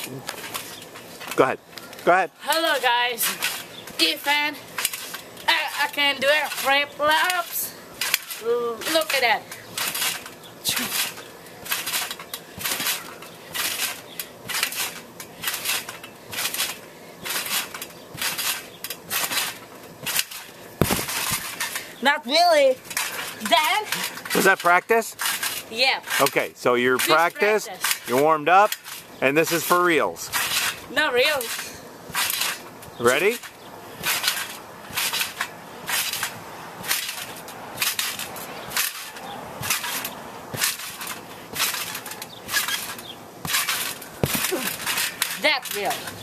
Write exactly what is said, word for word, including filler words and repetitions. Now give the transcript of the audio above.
Go ahead. Go ahead. Hello guys, Ethan. I, I can do it flip-flops. Look at that. Not really. Then? Was that practice? Yeah. Okay, so you're practice, practice. you're warmed up, and this is for reals. Not really. Ready? That's real.